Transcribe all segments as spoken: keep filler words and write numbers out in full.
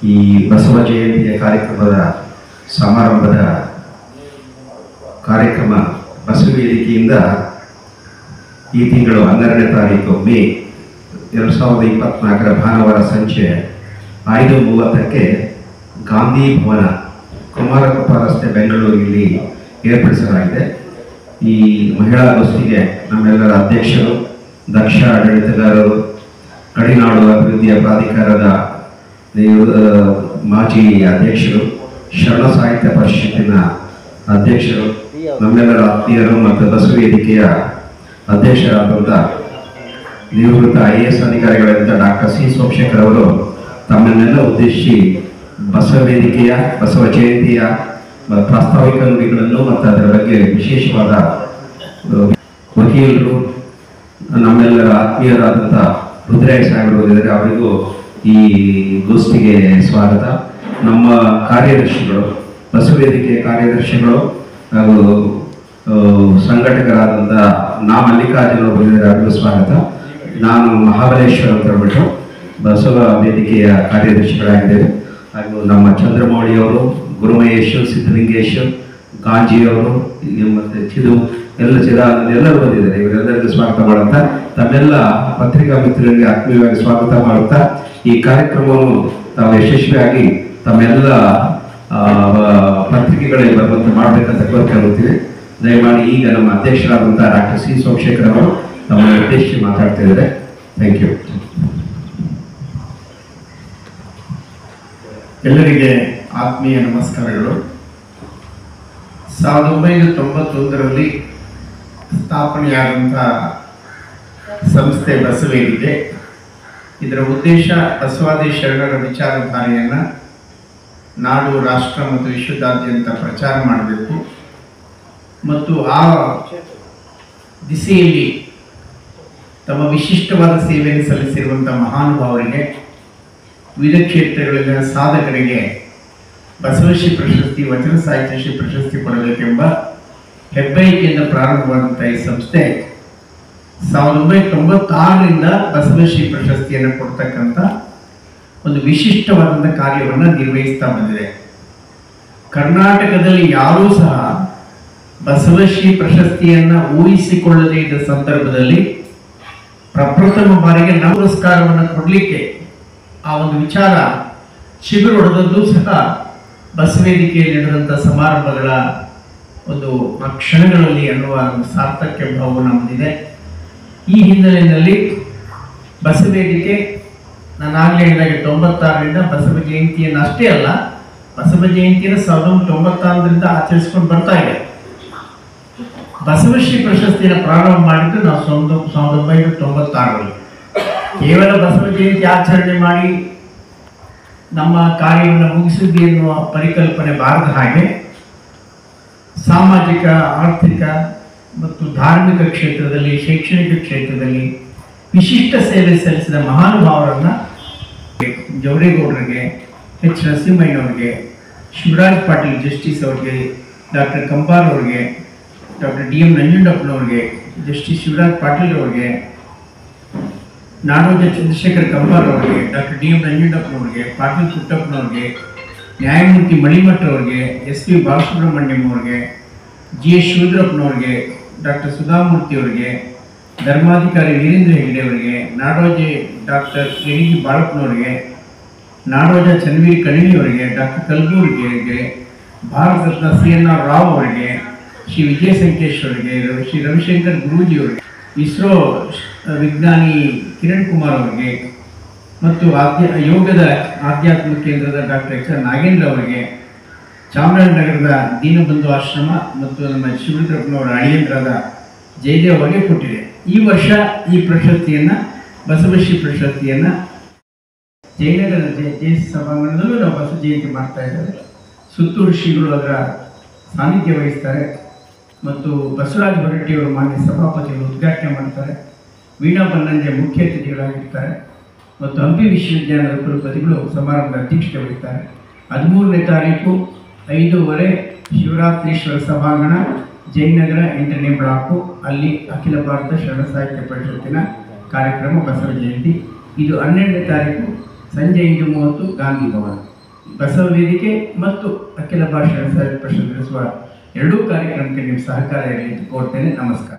ಈ ಬಸವ ಜಯಂತಿಯ ಕಾರ್ಯಕ್ರಮದ ಸಮಾರಂಭದ ಕಾರ್ಯಕ್ರಮ ಬಸವ ವೇದಿಕೆಯಿಂದ ಈ ತಿಂಗಳು ಹನ್ನೆರಡನೇ ತಾರೀಕು ಮೇ ಎರಡು ಸಾವಿರದ ಇಪ್ಪತ್ನಾಲ್ಕರ ಭಾನುವಾರ ಸಂಜೆ ಐದು ಮೂವತ್ತಕ್ಕೆ ಗಾಂಧಿ ಭವನ ಕುಮಾರಕೃಪಾ ರಸ್ತೆ ಬೆಂಗಳೂರಿನಲ್ಲಿ ಏರ್ಪಡಿಸಲಾಗಿದೆ. ಈ ಮಹಿಳಾ ಗೋಷ್ಠಿಗೆ ನಮ್ಮೆಲ್ಲರ ಅಧ್ಯಕ್ಷರು, ದಕ್ಷ ಆಡಳಿತಗಾರರು, ಗಡಿನಾಡು ಅಭಿವೃದ್ಧಿಯ ಪ್ರಾಧಿಕಾರದ ಮಾಜಿ ಅಧ್ಯಕ್ಷರು, ಶರಣ ಸಾಹಿತ್ಯ ಪರಿಷತ್ತಿನ ಅಧ್ಯಕ್ಷರು, ನಮ್ಮೆಲ್ಲರ ಆತ್ಮೀಯರು ಮತ್ತು ಬಸವ ವೇದಿಕೆಯ ಅಧ್ಯಕ್ಷರಾದಂಥ ನಿವೃತ್ತ ಐ ಎ ಎಸ್ ಅಧಿಕಾರಿಗಳಾದಂಥ ಡಾಕ್ಟರ್ ಸಿ ಸೋಮಶೇಖರ್ ಅವರು ತಮ್ಮನ್ನೆಲ್ಲ ಉದ್ದೇಶಿಸಿ ಬಸವ ವೇದಿಕೆಯ ಬಸವ ಜಯಂತಿಯ ಪ್ರಾಸ್ತಾವಿಕ ನುಡಿಗಳನ್ನು ಮತ್ತು ಅದರ ಬಗ್ಗೆ ವಿಶೇಷವಾದ ವಕೀಲರು, ನಮ್ಮೆಲ್ಲರ ಆತ್ಮೀಯರಾದಂಥ ರುದ್ರಾಯ ಸಾಹೇಬರು ಇದ್ದಾರೆ, ಅವರಿಗೂ ಈ ಗೋಷ್ಠಿಗೆ ಸ್ವಾಗತ. ನಮ್ಮ ಕಾರ್ಯದರ್ಶಿಗಳು, ಬಸವ ವೇದಿಕೆಯ ಕಾರ್ಯದರ್ಶಿಗಳು ಹಾಗೂ ಸಂಘಟಕರಾದಂಥ ನಾ ಮಲ್ಲಿಕಾರ್ಜುನ ಬಂದಿದ್ದಾರೆ, ಅವರಿಗೂ ಸ್ವಾಗತ. ನಾನು ಮಹಾಬಲೇಶ್ವರ್ ಅಂತ ಹೇಳ್ಬಿಟ್ಟು ಬಸವ ವೇದಿಕೆಯ ಕಾರ್ಯದರ್ಶಿಗಳಾಗಿದ್ದೇವೆ. ಹಾಗೂ ನಮ್ಮ ಚಂದ್ರಮೌಳಿಯವರು, ಗುರುಮಹೇಶ್, ಸಿದ್ಧಲಿಂಗೇಶ್, ಗಾಂಜಿಯವರು ಮತ್ತು ಚಿದು ಎಲ್ಲ ಚಿದಾನಂದ ಎಲ್ಲರೂ ಬಂದಿದ್ದಾರೆ. ಇವರೆಲ್ಲರಿಗೂ ಸ್ವಾಗತ ಮಾಡುತ್ತಾ ತಮ್ಮೆಲ್ಲ ಪತ್ರಿಕಾ ಮಿತ್ರರಿಗೆ ಆತ್ಮೀಯವಾಗಿ ಸ್ವಾಗತ ಮಾಡುತ್ತಾ ಈ ಕಾರ್ಯಕ್ರಮವನ್ನು ತಾವು ಯಶಸ್ವಿಯಾಗಿ ತಮ್ಮೆಲ್ಲ ಪತ್ರಿಕೆಗಳಿಗೆ ಬರುವಂತೆ ಮಾಡಬೇಕಂತ ಕೋರಿಕೊಳ್ಳುತ್ತೀವಿ. ದಯಮಾಡಿ ಈಗ ನಮ್ಮ ಅಧ್ಯಕ್ಷರಾದಂಥ ಡಾಕ್ಟರ್ ಸಿ ಸೋಮಶೇಖರ್ ಅವರು ತಮ್ಮನ್ನು ಉದ್ದೇಶಿಸಿ ಮಾತಾಡ್ತಾ ಇದ್ದಾರೆ. Thank you. ಎಲ್ಲರಿಗೆ ಆತ್ಮೀಯ ನಮಸ್ಕಾರಗಳು. ಸಾವಿರದ ಒಂಬೈನೂರ ತೊಂಬತ್ತೊಂದರಲ್ಲಿ ಸ್ಥಾಪನೆಯಾದಂಥ ಸಂಸ್ಥೆ ಬಸವ ವೇದಿಕೆ. ಇದರ ಉದ್ದೇಶ ಬಸವಾದಿ ಶರಣರ ವಿಚಾರಧಾರೆಯನ್ನು ನಾಡು, ರಾಷ್ಟ್ರ ಮತ್ತು ವಿಶ್ವದಾದ್ಯಂತ ಪ್ರಚಾರ ಮಾಡಬೇಕು ಮತ್ತು ಆ ದಿಸೆಯಲ್ಲಿ ತಮ್ಮ ವಿಶಿಷ್ಟವಾದ ಸೇವೆಯನ್ನು ಸಲ್ಲಿಸಿರುವಂಥ ಮಹಾನುಭಾವರಿಗೆ, ವಿವಿಧ ಕ್ಷೇತ್ರಗಳಲ್ಲಿನ ಸಾಧಕರಿಗೆ ಬಸವಶ್ರೀ ಪ್ರಶಸ್ತಿ, ವಚನ ಸಾಹಿತ್ಯ ಶ್ರೀ ಪ್ರಶಸ್ತಿ ಕೊಡಬೇಕೆಂಬ ಹೆಬ್ಬಯಕೆಯಿಂದ ಪ್ರಾರಂಭವಾದಂಥ ಈ ಸಂಸ್ಥೆ ಸಾವಿರದ ಒಂಬೈನೂರ ತೊಂಬತ್ತಾರರಿಂದ ಬಸವಶ್ರೀ ಪ್ರಶಸ್ತಿಯನ್ನು ಕೊಡ್ತಕ್ಕಂಥ ಒಂದು ವಿಶಿಷ್ಟವಾದಂಥ ಕಾರ್ಯವನ್ನು ನಿರ್ವಹಿಸ್ತಾ ಬಂದಿದೆ. ಕರ್ನಾಟಕದಲ್ಲಿ ಯಾರೂ ಸಹ ಬಸವಶ್ರೀ ಪ್ರಶಸ್ತಿಯನ್ನು ಊಹಿಸಿಕೊಳ್ಳದೇ ಇದ್ದ ಸಂದರ್ಭದಲ್ಲಿ ಪ್ರಪ್ರಥಮ ಬಾರಿಗೆ ನಾವು ಪುರಸ್ಕಾರವನ್ನು ಕೊಡಲಿಕ್ಕೆ ಆ ಒಂದು ವಿಚಾರ ಶಿಬಿರ ಹೊಡೆದದ್ದು ಸಹ ಬಸವ ವೇದಿಕೆಯಲ್ಲಿ ನಡೆದಂಥ ಸಮಾರಂಭಗಳ ಒಂದು ಆ ಕ್ಷಣಗಳಲ್ಲಿ ಅನ್ನುವ ಒಂದು ಸಾರ್ಥಕ್ಯ ಭಾವವನ್ನು ಹೊಂದಿದೆ. ಈ ಹಿನ್ನೆಲೆಯಲ್ಲಿ ಬಸವ ವೇದಿಕೆ ನಾನು ಆಗಲೇ ಹೇಳಿದಾಗೆ ತೊಂಬತ್ತಾರರಿಂದ ಬಸವ ಜಯಂತಿಯನ್ನು ಅಷ್ಟೇ ಅಲ್ಲ, ಬಸವ ಜಯಂತಿಯನ್ನು ಸಾವಿರದ ಒಂಬೈನೂರ ತೊಂಬತ್ತಾರರಿಂದ ಆಚರಿಸ್ಕೊಂಡು ಬರ್ತಾ ಇದೆ. ಬಸವಶ್ರೀ ಪ್ರಶಸ್ತಿಯನ್ನು ಪ್ರಾರಂಭ ಮಾಡಿದ್ದು ನಾವು ಸಾವಿರದ ಸಾವಿರದ ಒಂಬೈನೂರ ತೊಂಬತ್ತಾರರಲ್ಲಿ. ಕೇವಲ ಬಸವ ಜಯಂತಿ ಆಚರಣೆ ಮಾಡಿ ನಮ್ಮ ಕಾರ್ಯವನ್ನು ಮುಗಿಸಿದ್ದು ಎನ್ನುವ ಪರಿಕಲ್ಪನೆ ಬಾರದ ಹಾಗೆ ಸಾಮಾಜಿಕ, ಆರ್ಥಿಕ ಮತ್ತು ಧಾರ್ಮಿಕ ಕ್ಷೇತ್ರದಲ್ಲಿ, ಶೈಕ್ಷಣಿಕ ಕ್ಷೇತ್ರದಲ್ಲಿ ವಿಶಿಷ್ಟ ಸೇವೆ ಸಲ್ಲಿಸಿದ ಮಹಾನುಭಾವರನ್ನು ಜವರೇಗೌಡರಿಗೆ, ಎಚ್ ನರಸಿಂಹಯ್ಯನವ್ರಿಗೆ, ಶಿವರಾಜ್ ಪಾಟೀಲ್ ಜಸ್ಟಿಸ್ ಅವ್ರಿಗೆ, ಡಾಕ್ಟರ್ ಕಂಬಾರ್ ಅವ್ರಿಗೆ, ಡಾಕ್ಟರ್ ಡಿ ಎಂ ನಂಜುಂಡಪ್ಪನವ್ರಿಗೆ, ಜಸ್ಟಿಸ್ ಶಿವರಾಜ್ ಪಾಟೀಲ್ ಅವ್ರಿಗೆ, ನಾಡೋಜ ಚಂದ್ರಶೇಖರ್ ಕಂಬಾರ್ ಅವರಿಗೆ, ಡಾಕ್ಟರ್ ಡಿ ಎಂ ನಂಜುಂಡಪ್ಪನವ್ರಿಗೆ, ಪಾಟೀಲ್ ಪುಟ್ಟಪ್ಪನವ್ರಿಗೆ, ನ್ಯಾಯಮೂರ್ತಿ ಮಳಿಮಠ್ ಅವರಿಗೆ, ಎಸ್ ಪಿ ಬಾಲಸುಬ್ರಹ್ಮಣ್ಯಂ ಅವರಿಗೆ, ಜಿ ಎಸ್ ಶಿವರುದ್ರಪ್ಪನವ್ರಿಗೆ, ಡಾಕ್ಟರ್ ಸುಧಾಮೂರ್ತಿ ಅವರಿಗೆ, ಧರ್ಮಾಧಿಕಾರಿ ವೀರೇಂದ್ರ ಹೆಗ್ಡೆ ಅವರಿಗೆ, ನಾಡೋಜೆ ಡಾಕ್ಟರ್ ಎಣಿಗಿ ಬಾಳಪ್ಪನವರಿಗೆ, ನಾಡೋಜ ಚನ್ವೀರ್ ಕಣಿವಿ ಅವರಿಗೆ, doctor Kalburgi, Bharat Ratna C N R Rao ಅವರಿಗೆ, ಶ್ರೀ ವಿಜಯ ಸಂಕೇಶ್ ಅವರಿಗೆ, ಶ್ರೀ ರವಿಶಂಕರ್ ಗುರೂಜಿ ಅವರಿಗೆ, ಇಸ್ರೋ ವಿಜ್ಞಾನಿ ಕಿರಣ್ ಕುಮಾರ್ ಅವರಿಗೆ ಮತ್ತು ಆಧ್ಯ ಯೋಗದ ಆಧ್ಯಾತ್ಮ ಕೇಂದ್ರದ ಡಾಕ್ಟರ್ ಎಚ್ ಆರ್ ನಾಗೇಂದ್ರ ಅವರಿಗೆ, ಚಾಮರಾಜನಗರದ ದೀನಬಂಧು ಆಶ್ರಮ ಮತ್ತು ನಮ್ಮ ಶಿವರುದ್ರಪ್ಪನವರ ಅಳಿಯಂದ್ರಾದ ಜಯದೇವ್ ಅವರಿಗೆ ಕೊಟ್ಟಿದೆ. ಈ ವರ್ಷ ಈ ಪ್ರಶಸ್ತಿಯನ್ನು, ಬಸವಶ್ರೀ ಪ್ರಶಸ್ತಿಯನ್ನು ಜಯನಗರದ ಜಯ ಜಯ ಸಭಾಂಗಣದಲ್ಲೂ ನಾವು ಬಸವ ಜಯಂತಿ ಮಾಡ್ತಾ ಇದ್ದಾರೆ. ಸುತ್ತೂರು ಶ್ರೀಗಳು ಅದರ ಸಾನ್ನಿಧ್ಯ ವಹಿಸ್ತಾರೆ ಮತ್ತು ಬಸವರಾಜ ಹೊರಟ್ಟಿಯವರು ಮಾನ್ಯ ಸಭಾಪತಿಗಳು ಉದ್ಘಾಟನೆ ಮಾಡ್ತಾರೆ. ವೀಣಾ ಬನ್ನಂಜೆ ಮುಖ್ಯ ಅತಿಥಿಗಳಾಗಿರ್ತಾರೆ ಮತ್ತು ಹಂಪಿ ವಿಶ್ವವಿದ್ಯಾಲಯದ ಕುಲಪತಿಗಳು ಸಮಾರಂಭದ ಅಧ್ಯಕ್ಷತೆ ವಹಿಸ್ತಾರೆ. ಹದಿಮೂರನೇ ತಾರೀಕು ಐದೂವರೆ ಶಿವರಾತ್ರೀಶ್ವರ ಸಭಾಂಗಣ, ಜಯನಗರ ಎಂಟನೇ ಬ್ಲಾಕು, ಅಲ್ಲಿ ಅಖಿಲ ಭಾರತ ಶರಣ ಸಾಹಿತ್ಯ ಪರಿಷತ್ತಿನ ಕಾರ್ಯಕ್ರಮ ಬಸವ ಜಯಂತಿ. ಇದು ಹನ್ನೆರಡನೇ ತಾರೀಕು ಸಂಜೆ ಐದು ಮೂವತ್ತು ಗಾಂಧಿ ಭವನ. ಬಸವ ವೇದಿಕೆ ಮತ್ತು ಅಖಿಲ ಭಾರತೀಯ ಸಾಹಿತ್ಯ ಪರಿಷತ್ ನಡೆಸುವ ಎರಡೂ ಕಾರ್ಯಕ್ರಮಕ್ಕೆ ನಿಮ್ಮ ಸಹಕಾರ ಇರಲಿ ಅಂತ ಕೋರ್ತೇನೆ. ನಮಸ್ಕಾರ.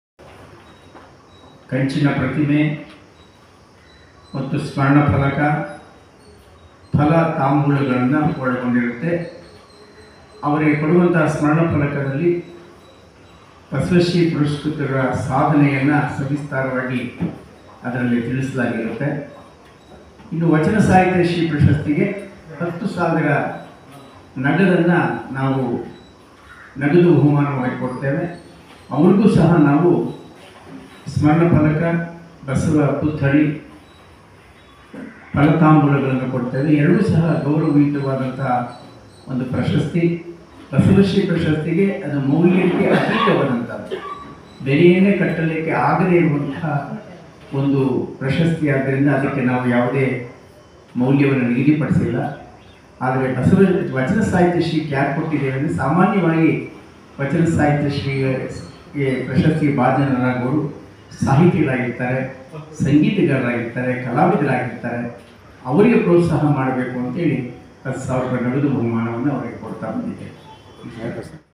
ಕಂಚಿನ ಪ್ರತಿಮೆ ಮತ್ತು ಸ್ಮರಣ ಫಲಕ, ಫಲ ತಾಂಬೂಲಗಳನ್ನು ಒಳಗೊಂಡಿರುತ್ತೆ. ಅವರಿಗೆ ಕೊಡುವಂತಹ ಸ್ಮರಣ ಫಲಕದಲ್ಲಿ ಬಸವಶ್ರೀ ಪುರಸ್ಕೃತರ ಸಾಧನೆಯನ್ನು ಸವಿಸ್ತಾರವಾಗಿ ಅದರಲ್ಲಿ ತಿಳಿಸಲಾಗಿರುತ್ತೆ. ಇನ್ನು ವಚನ ಸಾಹಿತ್ಯ ಶ್ರೀ ಪ್ರಶಸ್ತಿಗೆ ಹತ್ತು ಸಾವಿರ ನಗದನ್ನು ನಾವು ನಗದು ಬಹುಮಾನವಾಗಿ ಕೊಡ್ತೇವೆ. ಅವ್ರಿಗೂ ಸಹ ನಾವು ಸ್ಮರಣ ಫಲಕ, ಬಸವ ಪುತ್ಥಳಿ, ಫಲತಾಂಬೂಲಗಳನ್ನು ಕೊಡ್ತೇವೆ. ಎರಡೂ ಸಹ ಗೌರವಯುತವಾದಂತಹ ಒಂದು ಪ್ರಶಸ್ತಿ. ಬಸವಶ್ರೀ ಪ್ರಶಸ್ತಿಗೆ ಅದು ಮೌಲ್ಯಕ್ಕೆ ಅತೀತವಾದಂಥದ್ದು, ಬೆಲೆಯನ್ನೇ ಕಟ್ಟಲಿಕ್ಕೆ ಆಗದೇ ಇರುವಂತಹ ಒಂದು ಪ್ರಶಸ್ತಿ. ಆದ್ದರಿಂದ ಅದಕ್ಕೆ ನಾವು ಯಾವುದೇ ಮೌಲ್ಯವನ್ನು ನಿಗದಿಪಡಿಸಿಲ್ಲ. ಆದರೆ ಬಸವ ವಚನ ಸಾಹಿತ್ಯ ಶ್ರೀಗೆ ಯಾಕೆ ಕೊಟ್ಟಿದ್ದೇವೆ ಅಂದರೆ, ಸಾಮಾನ್ಯವಾಗಿ ವಚನ ಸಾಹಿತ್ಯ ಶ್ರೀಗೆ ಪ್ರಶಸ್ತಿ ಭಾಜನರಾಗೋರು ಸಾಹಿತಿಗಳಾಗಿರ್ತಾರೆ, ಸಂಗೀತಗಾರರಾಗಿರ್ತಾರೆ, ಕಲಾವಿದರಾಗಿರ್ತಾರೆ. ಅವರಿಗೆ ಪ್ರೋತ್ಸಾಹ ಮಾಡಬೇಕು ಅಂತೇಳಿ ಹತ್ತು ಸಾವಿರ ರೂಪಾಯಿ ನಗದು ಬಹುಮಾನವನ್ನು ಅವರಿಗೆ ಕೊಡ್ತಾ ಬಂದಿದ್ದೇವೆ.